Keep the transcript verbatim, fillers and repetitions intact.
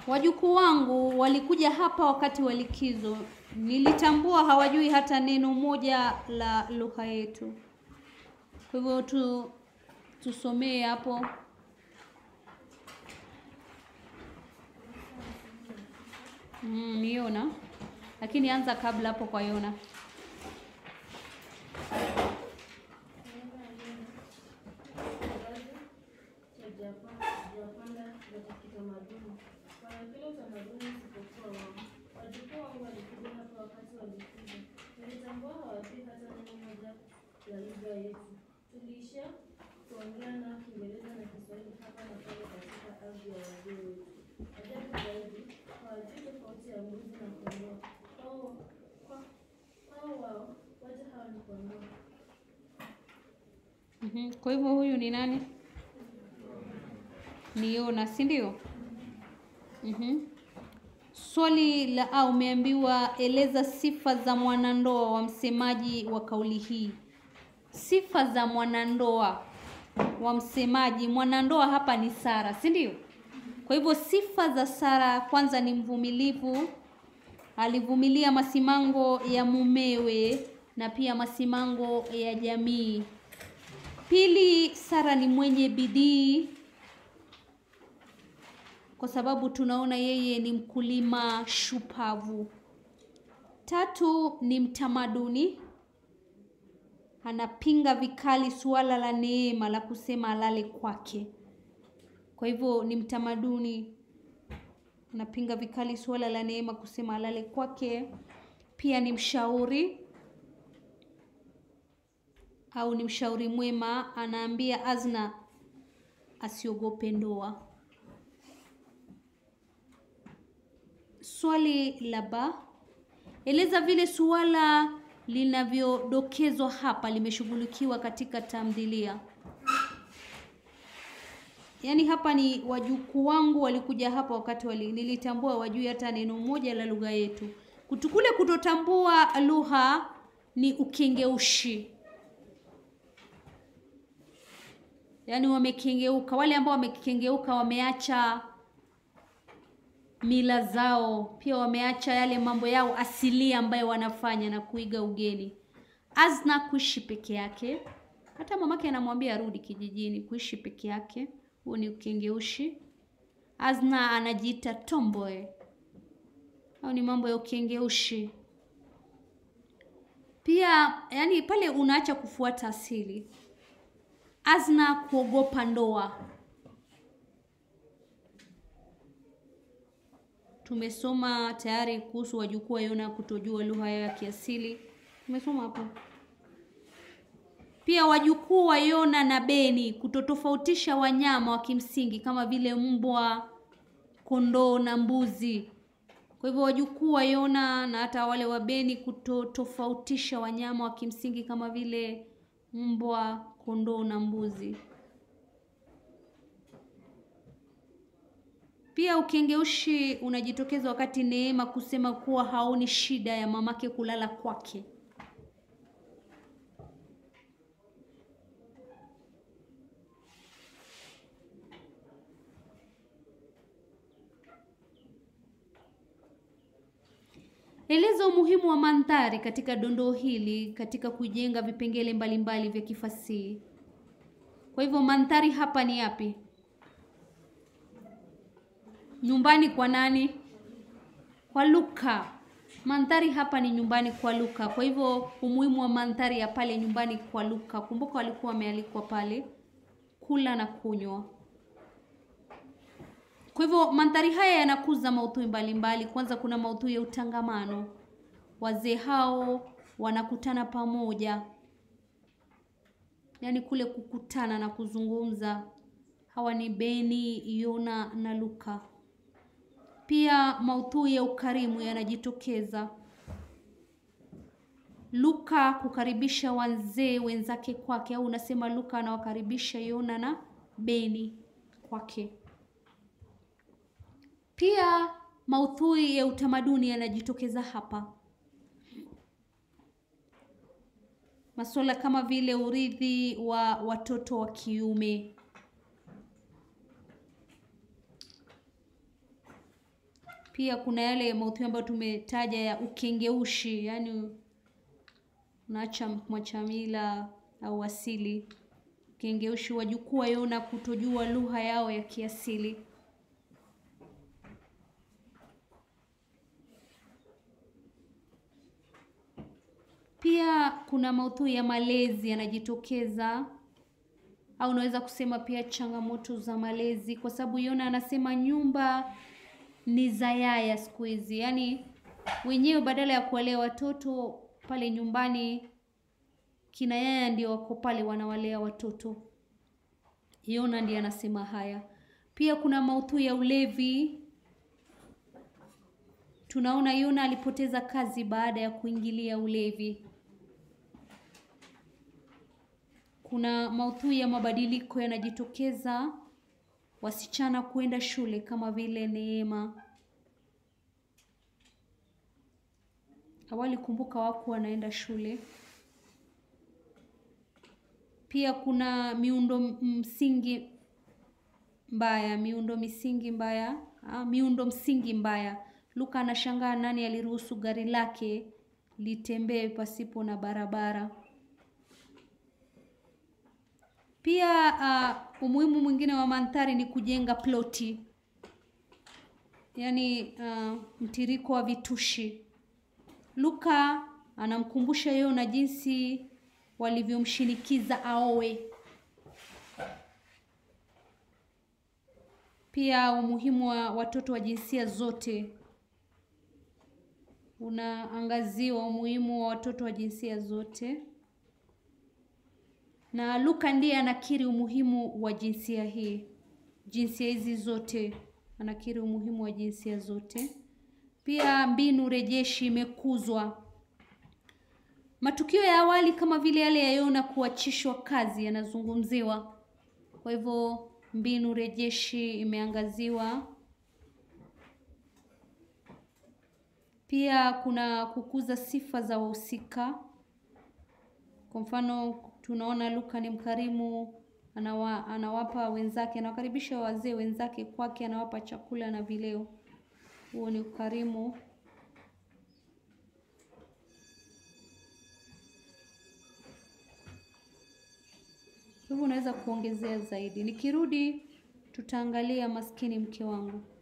Wajukuu wangu walikuja hapa wakati wa likizo. Nilitambua hawajui hata neno moja la lugha yetu. Kwa hivyo tu tusomee hapo. Mm, niona. Lakini anza kabla hapo kwa Yona. Tulisha kuongea na Kiingereza na Kiswahili hapa na pale katika ardhi ya wazee wetu. Ajabu zaidi, hawajui tofauti ya mbuzi na kondoo. Hao hao wao wote hawa ni kondoo. Mhm. Kwa hivyo huyu ni nani? Ni Yona, si ndio? Mhm. Swali la A, umeambiwa eleza sifa za mwanandoa wa msemaji wa kauli hii. Sifa za mwanandoa wa msemaji. Mwanandoa hapa ni Sara, si ndio? Kwa hivyo sifa za Sara, kwanza ni mvumilivu. Alivumilia masimango ya mumewe na pia masimango ya jamii. Pili, Sara ni mwenye bidii, kwa sababu tunaona yeye ni mkulima shupavu. Tatu, ni mtamaduni. Anapinga vikali suala la neema la kusema alale kwake. Kwa hivyo ni mtamaduni. Anapinga vikali suala la neema kusema alale kwake. Pia ni mshauri au ni mshauri mwema. Anaambia Azna asiogope ndoa. Swali la ba, eleza vile suala linavyodokezwa hapa limeshughulikiwa katika tamthilia. Yaani hapa ni wajukuu wangu walikuja hapa wakati wali nilitambua wajui hata neno moja la lugha yetu. Kutukule kutotambua lugha ni ukengeushi. Yaani wamekengeuka, wale ambao wamekengeuka wameacha mila zao, pia wameacha yale mambo yao asili ambayo wanafanya na kuiga ugeni. Azna kuishi peke yake. Hata mamake anamwambia arudi kijijini kuishi peke yake. Huo ni ukengeushi. Azna anajiita tomboy. Hao ni mambo ya ukengeushi. Pia yani pale unaacha kufuata asili. Azna kuogopa ndoa. Tumesoma tayari kuhusu wajukuu wa Yona kutojua lugha ya kiasili. Tumesoma hapo. Pia wajukuu wa Yona na Beni kutotofautisha wanyama wa kimsingi kama vile mbwa, kondoo na mbuzi. Kwa hivyo wajukuu wa Yona na hata wale wa Beni kutotofautisha wanyama wa kimsingi kama vile mbwa, kondoo na mbuzi. Pia ukengeushi unajitokeza wakati Neema kusema kuwa haoni shida ya mamake kulala kwake. Eleza umuhimu wa mandhari katika dondoo hili katika kujenga vipengele mbalimbali vya kifasihi. Kwa hivyo mandhari hapa ni yapi? Nyumbani kwa nani? Kwa Luka. Mandhari hapa ni nyumbani kwa Luka. Kwa hivyo umuhimu wa mandhari ya pale nyumbani kwa Luka. Kumbuka walikuwa wamealikwa pale kula na kunywa. Kwa hivyo mandhari haya yanakuza maudhui mbalimbali. Kwanza kuna maudhui ya utangamano. Wazee hao wanakutana pamoja. Yaani kule kukutana na kuzungumza. Hawa ni Beni, Yona na Luka. Pia maudhui ya ukarimu yanajitokeza. Luka kukaribisha wazee wenzake kwake, au unasema Luka anawakaribisha Yona na Beni kwake. Pia maudhui ya utamaduni yanajitokeza hapa. Masuala kama vile urithi wa watoto wa kiume. Pia kuna yale maudhui ambayo tumetaja ya ukengeushi, yani unaacha mwachamila au asili. Ukengeushi wajukuu yona kutojua lugha yao ya kiasili. Pia kuna maudhui ya malezi yanajitokeza, au unaweza kusema pia changamoto za malezi, kwa sababu yona anasema nyumba ni za yaya siku hizi. Yani wenyewe badala ya kuwalea watoto pale nyumbani, kina yaya ndio wako pale wanawalea watoto. Yona ndiye anasema haya. Pia kuna maudhui ya ulevi. Tunaona Yona alipoteza kazi baada ya kuingilia ulevi. Kuna maudhui ya mabadiliko yanajitokeza, wasichana kuenda shule kama vile Neema. Awali kumbuka wako wanaenda shule. Pia kuna miundo msingi mbaya, miundo misingi mbaya, ah, miundo msingi mbaya. Luka anashangaa nani aliruhusu gari lake litembee pasipo na barabara. Pia uh, umuhimu mwingine wa mandhari ni kujenga ploti. Yani uh, mtiriko wa vitushi. Luka anamkumbusha Yona jinsi walivyomshinikiza aowe. Pia umuhimu wa watoto wa jinsia zote. Unaangaziwa umuhimu wa watoto wa jinsia zote. Na Luka ndiye anakiri umuhimu wa jinsia hii. Jinsia hizi zote. Anakiri umuhimu wa jinsia zote. Pia mbinu rejeshi imekuzwa. Matukio ya awali kama vile yale ya Yona kuachishwa kazi yanazungumziwa. Kwa hivyo mbinu rejeshi imeangaziwa. Pia kuna kukuza sifa za wahusika. Kwa mfano tunaona Luka ni mkarimu, anawa, anawapa wenzake, anawakaribisha wazee wenzake kwake, anawapa chakula na vileo. Huo ni ukarimu. Hivyo unaweza kuongezea zaidi. Nikirudi tutaangalia maskini mke wangu.